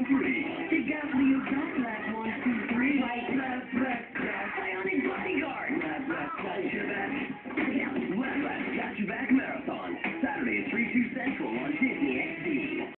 free. You got me a back like 1, 2, 3. Right, left, Bionic bodyguard. got your back. Yeah. Left, got your back.